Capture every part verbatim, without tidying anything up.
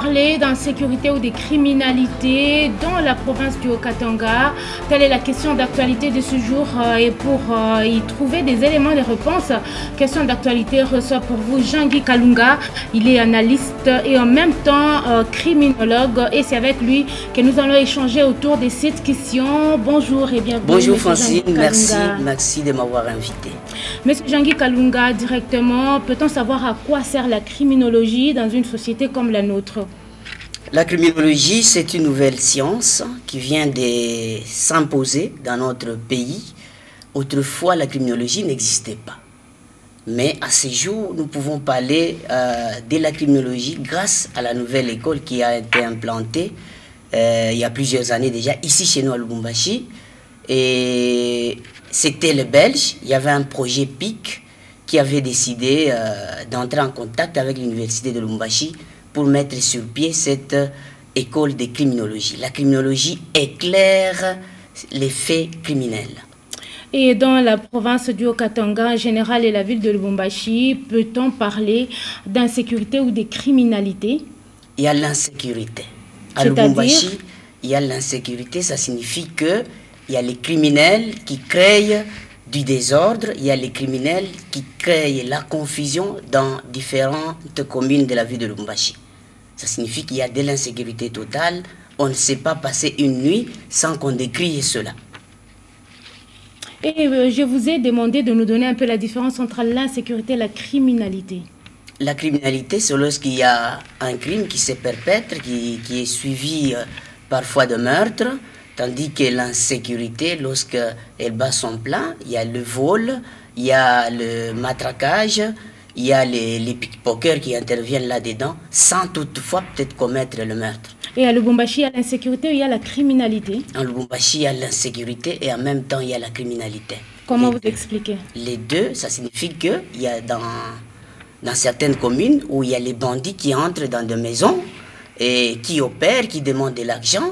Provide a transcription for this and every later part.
parler d'insécurité ou de criminalité dans la province du Haut-Katanga? Telle est la question d'actualité de ce jour et pour y trouver des éléments de réponse, question d'actualité reçoit pour vous Jean-Guy Kalunga. Il est analyste et en même temps euh, criminologue et c'est avec lui que nous allons échanger autour de cette question. Bonjour et bienvenue. Bonjour Francine, merci, merci de m'avoir invité. Monsieur Jean-Guy Kalunga, directement, peut-on savoir à quoi sert la criminologie dans une société comme la nôtre? La criminologie, c'est une nouvelle science qui vient de s'imposer dans notre pays. Autrefois, la criminologie n'existait pas. Mais à ce jour, nous pouvons parler euh, de la criminologie grâce à la nouvelle école qui a été implantée euh, il y a plusieurs années déjà, ici chez nous à Lubumbashi. Et c'était les Belges, il y avait un projet P I C qui avait décidé euh, d'entrer en contact avec l'université de Lubumbashi pour mettre sur pied cette euh, école de criminologie. La criminologie éclaire les faits criminels. Et dans la province du Haut-Katanga en général et la ville de Lubumbashi, peut-on parler d'insécurité ou de criminalité? Il y a l'insécurité. À Lubumbashi, il y a l'insécurité, ça signifie que il y a les criminels qui créent du désordre, il y a les criminels qui créent la confusion dans différentes communes de la ville de Lubumbashi. Ça signifie qu'il y a de l'insécurité totale, on ne sait pas passer une nuit sans qu'on décrie cela. Et euh, je vous ai demandé de nous donner un peu la différence entre l'insécurité et la criminalité. La criminalité, c'est lorsqu'il y a un crime qui se perpètre, qui, qui est suivi euh, parfois de meurtre, tandis que l'insécurité, lorsqu'elle bat son plein, il y a le vol, il y a le matraquage, il y a les, les pickpockers qui interviennent là-dedans, sans toutefois peut-être commettre le meurtre. Et à Lubumbashi, il y a l'insécurité ou il y a la criminalité? En Lubumbashi, il y a l'insécurité et en même temps, il y a la criminalité. Comment les vous deux. expliquez? Les deux, ça signifie qu'il y a dans, dans certaines communes où il y a les bandits qui entrent dans des maisons et qui opèrent, qui demandent de l'argent.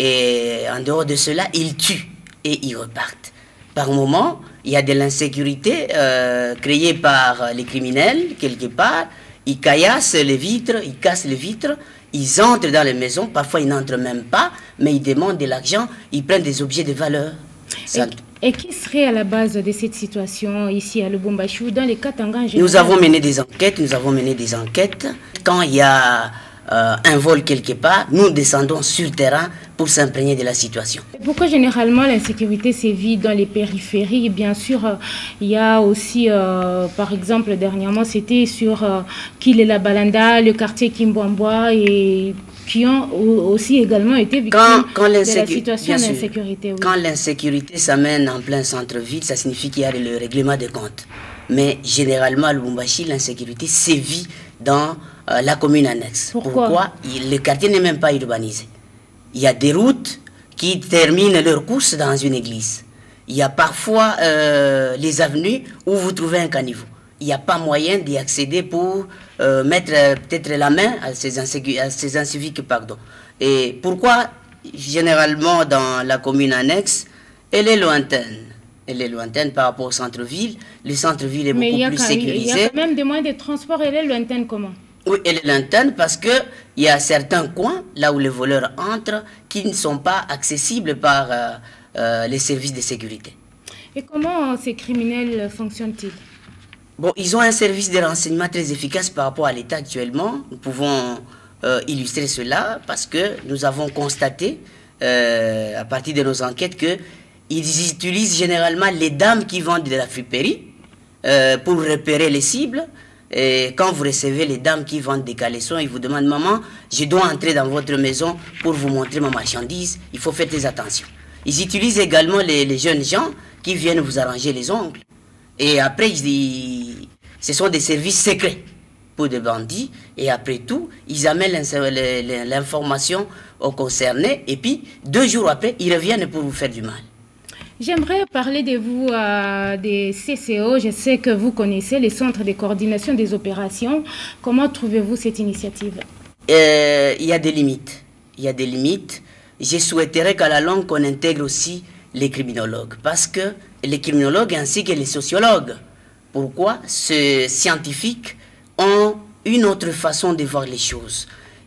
Et en dehors de cela, ils tuent et ils repartent. Par moment, il y a de l'insécurité euh, créée par les criminels, quelque part. Ils caillassent les vitres, ils cassent les vitres, ils entrent dans les maisons. Parfois, ils n'entrent même pas, mais ils demandent de l'argent, ils prennent des objets de valeur. Ça... Et, et qui serait à la base de cette situation ici à Lubumbashi ou dans les Katanga en général? Nous avons mené des enquêtes, nous avons mené des enquêtes. Quand il y a euh, un vol quelque part, nous descendons sur le terrain pour s'imprégner de la situation. Pourquoi généralement l'insécurité sévit dans les périphéries? Bien sûr, euh, il y a aussi, euh, par exemple, dernièrement, c'était sur euh, Kilela Balanda, le quartier Kimbwambwa, et qui ont aussi également été victimes quand, quand de la situation d'insécurité. Oui. Quand l'insécurité s'amène en plein centre-ville, ça signifie qu'il y a le règlement des comptes. Mais généralement, à Lubumbashi, l'insécurité sévit dans euh, la commune annexe. Pourquoi, Pourquoi? Il, le quartier n'est même pas urbanisé. Il y a des routes qui terminent leur course dans une église. Il y a parfois euh, les avenues où vous trouvez un caniveau. Il n'y a pas moyen d'y accéder pour euh, mettre euh, peut-être la main à ces, à ces inciviques. Pardon. Et pourquoi, généralement, dans la commune annexe, elle est lointaine. Elle est lointaine par rapport au centre-ville. Le centre-ville est Mais beaucoup il y a plus quand, sécurisé. Il y a quand même des moyens de transport. Elle est lointaine comment? Oui, elle est lointaine parce qu'il y a certains coins, là où les voleurs entrent, qui ne sont pas accessibles par euh, euh, les services de sécurité. Et comment ces criminels fonctionnent-ils? Bon, ils ont un service de renseignement très efficace par rapport à l'État actuellement. Nous pouvons euh, illustrer cela parce que nous avons constaté, euh, à partir de nos enquêtes, qu'ils utilisent généralement les dames qui vendent de la friperie euh, pour repérer les cibles. Et quand vous recevez les dames qui vendent des caleçons, ils vous demandent « Maman, je dois entrer dans votre maison pour vous montrer ma marchandise, il faut faire très attention. » Ils utilisent également les, les jeunes gens qui viennent vous arranger les ongles. Et après, ils, ce sont des services secrets pour des bandits. Et après tout, ils amènent l'information aux concernés. Et puis, deux jours après, ils reviennent pour vous faire du mal. J'aimerais parler de vous, euh, des C C O. Je sais que vous connaissez les centres de coordination des opérations. Comment trouvez-vous cette initiative? euh, Il y a des limites. Il y a des limites. Je souhaiterais qu'à la longue, qu'on intègre aussi les criminologues. Parce que les criminologues ainsi que les sociologues. Pourquoi? Ces scientifiques ont une autre façon de voir les choses.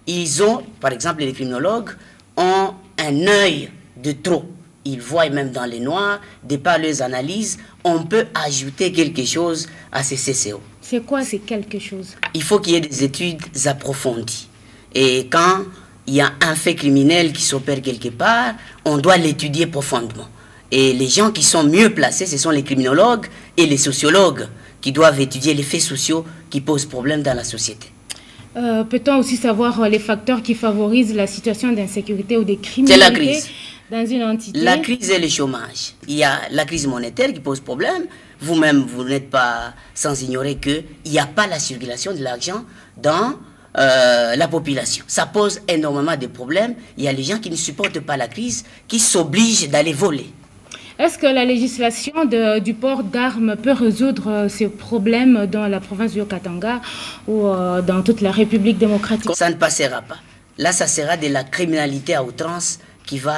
ils ont, par exemple, les criminologues ont un œil de trop. Ils voient même dans les noirs, de par leurs analyses, on peut ajouter quelque chose à ces C C O. C'est quoi, c'est quelque chose? Il faut qu'il y ait des études approfondies. Et quand il y a un fait criminel qui s'opère quelque part, on doit l'étudier profondément. Et les gens qui sont mieux placés, ce sont les criminologues et les sociologues qui doivent étudier les faits sociaux qui posent problème dans la société. Euh, Peut-on aussi savoir les facteurs qui favorisent la situation d'insécurité ou de criminalité? C'est la crise. Dans une entité. La crise et le chômage. Il y a la crise monétaire qui pose problème. Vous-même, vous, vous n'êtes pas sans ignorer qu'il n'y a pas la circulation de l'argent dans euh, la population. Ça pose énormément de problèmes. Il y a les gens qui ne supportent pas la crise, qui s'obligent d'aller voler. Est-ce que la législation de, du port d'armes peut résoudre ces problèmes dans la province du Haut-Katanga ou euh, dans toute la République démocratique? Ça ne passera pas. Là, ça sera de la criminalité à outrance qui va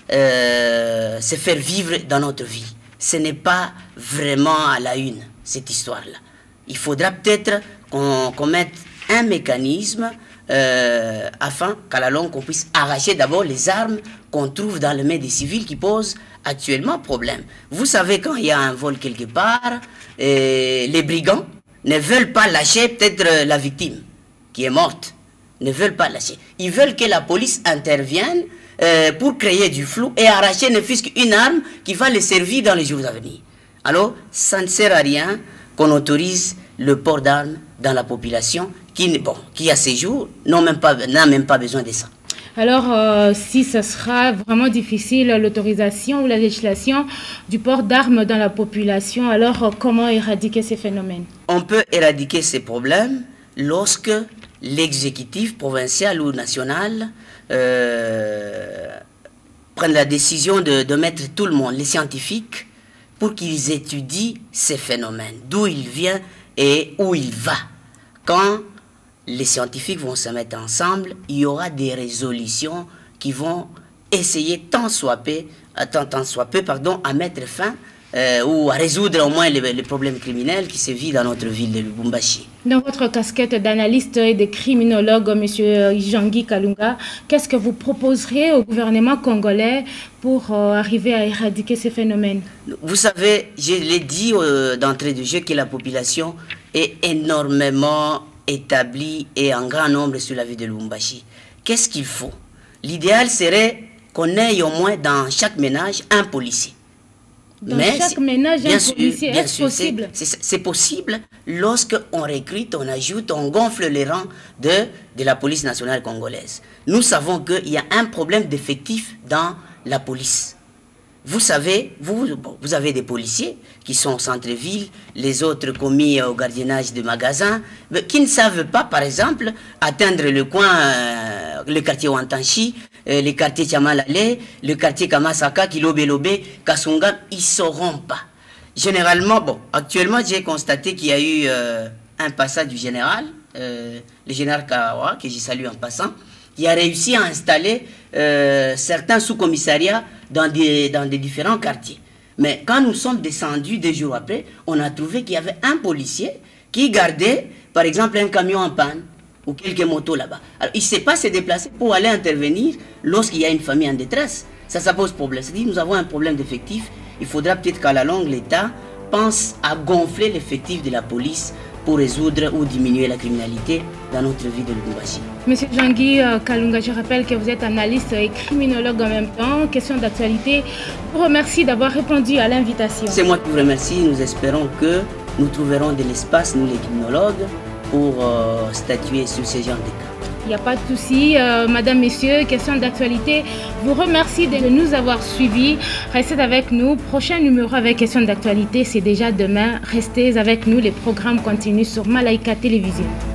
Euh, se faire vivre dans notre vie. Ce n'est pas vraiment à la une, cette histoire-là. Il faudra peut-être qu'on qu'on mette un mécanisme euh, afin qu'à la longue, on puisse arracher d'abord les armes qu'on trouve dans les mains des civils qui posent actuellement problème. Vous savez, quand il y a un vol quelque part, euh, les brigands ne veulent pas lâcher peut-être la victime qui est morte. Ne veulent pas lâcher. Ils veulent que la police intervienne Euh, pour créer du flou et arracher ne fût-ce qu'une arme qui va les servir dans les jours à venir. Alors, ça ne sert à rien qu'on autorise le port d'armes dans la population qui, bon, qui à ces jours, n'a même, même pas besoin de ça. Alors, euh, si ce sera vraiment difficile, l'autorisation ou la législation du port d'armes dans la population, alors euh, comment éradiquer ces phénomènes? On peut éradiquer ces problèmes lorsque l'exécutif provincial ou national Euh, prennent la décision de, de mettre tout le monde, les scientifiques, pour qu'ils étudient ces phénomènes, d'où il vient et où il va. Quand les scientifiques vont se mettre ensemble, il y aura des résolutions qui vont essayer tant soit peu, tant, tant soit peu pardon, à mettre fin Euh, ou à résoudre au moins les, les problèmes criminels qui se vivent dans notre ville de Lubumbashi. Dans votre casquette d'analyste et de criminologue, M. Jean-Guy Kalunga, qu'est-ce que vous proposeriez au gouvernement congolais pour euh, arriver à éradiquer ces phénomènes? Vous savez, je l'ai dit euh, d'entrée de jeu que la population est énormément établie et en grand nombre sur la ville de Lubumbashi. Qu'est-ce qu'il faut? L'idéal serait qu'on ait au moins dans chaque ménage un policier. Dans Mais chaque ménage, bien un policier, est-ce possible? C'est possible lorsqu'on recrute, on ajoute, on gonfle les rangs de, de la police nationale congolaise. Nous savons qu'il y a un problème d'effectif dans la police. Vous savez, vous, bon, vous avez des policiers qui sont au centre-ville, les autres commis au gardiennage de magasins, mais qui ne savent pas, par exemple, atteindre le coin, euh, le quartier Wantanchi, euh, le quartier Tchamalale, le quartier Kamasaka, Kilobelobe, Kasunga, ils ne sauront pas. Généralement, bon, actuellement, j'ai constaté qu'il y a eu euh, un passage du général, euh, le général Karawa, que je salue en passant, qui a réussi à installer euh, certains sous-commissariats dans des, dans des différents quartiers. Mais quand nous sommes descendus deux jours après, on a trouvé qu'il y avait un policier qui gardait, par exemple, un camion en panne ou quelques motos là-bas. Alors, il ne sait pas se déplacer pour aller intervenir lorsqu'il y a une famille en détresse. Ça, ça pose problème. C'est-à-dire nous avons un problème d'effectif. Il faudra peut-être qu'à la longue, l'État pense à gonfler l'effectif de la police pour résoudre ou diminuer la criminalité dans notre ville de Lubumbashi. Monsieur Jean-Guy Kalunga, je rappelle que vous êtes analyste et criminologue en même temps. Question d'actualité. Je vous remercie d'avoir répondu à l'invitation. C'est moi qui vous remercie. Nous espérons que nous trouverons de l'espace, nous les criminologues, pour euh, statuer sur ces genres de cas. Il n'y a pas de souci. Euh, Madame, Messieurs, question d'actualité. Je vous remercie de nous avoir suivis. Restez avec nous. Prochain numéro avec question d'actualité, c'est déjà demain. Restez avec nous. Les programmes continuent sur Malaika Télévision.